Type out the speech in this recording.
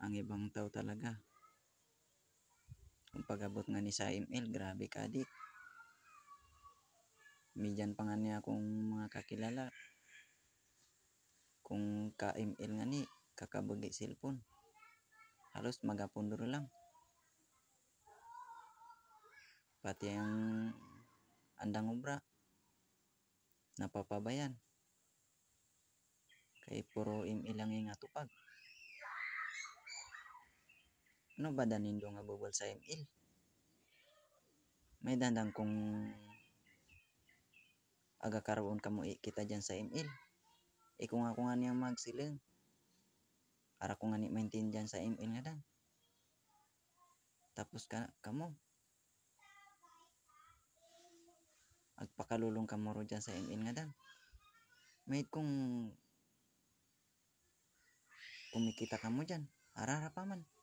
ang ibang tao talaga. Kung pag-abot nga ni sa email, grabe ka adik. Midyan pa nga niya akong mga kakilala. Kung ka-email nga ni, kakabagi cellphone. Halos magapunduro lang. Pati ang andang obra, napapabayan. Kay puro email lang yung atupag. Ano ba danindo nga bubol sa email? May dandang kung aga karoon ka mo kita dyan sa email. Kung ako nga niyang magsiling, para ko nga ni maintindihan sa email nga dan. Tapos kamo, agpakalulong ka mo ro dyan sa email nga dan. May kung kumikita ka mo dyan, arara pa man.